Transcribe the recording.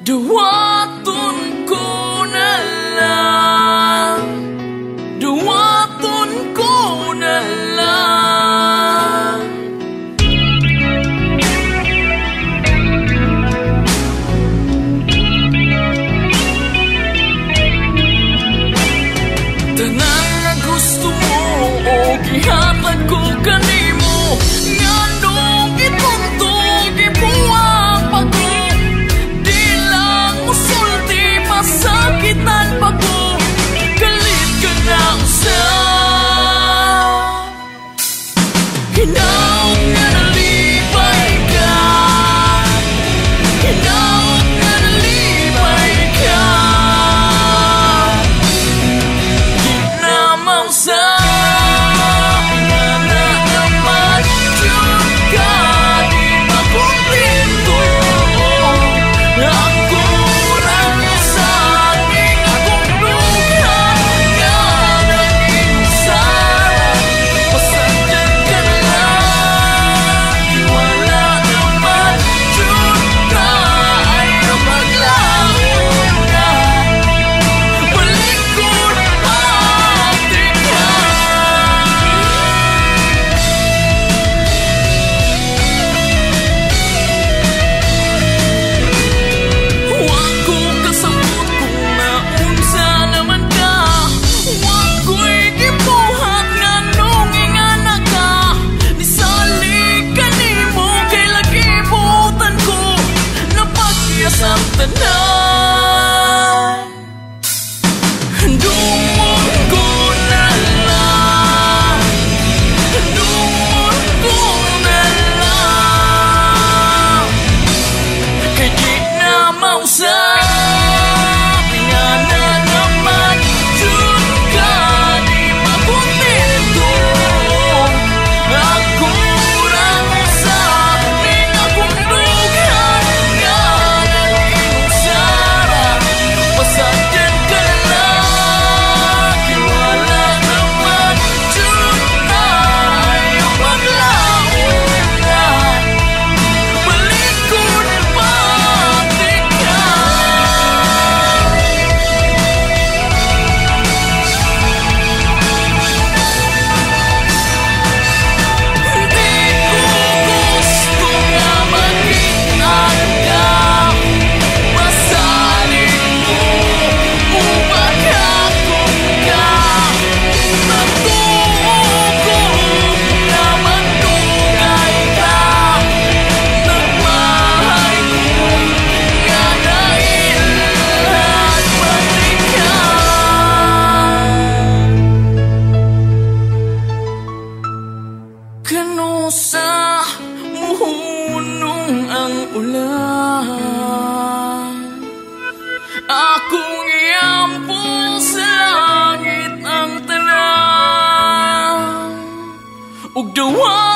Dawaton ko na lang, dawaton ko na lang. Tanan na gusto mo o gihatag ko kanimo, nganong ituntog ibuwang pag-o. Masakitan pa ko, galit ka na usap. Hinaot nga nalipay ka, hinaot nga nalipay ka. Di na mausap, nga na naman yun ka. Di makumpleto ako. Sa muhunong ang ulan, akong iampon sa langit ang tanan, ug dawa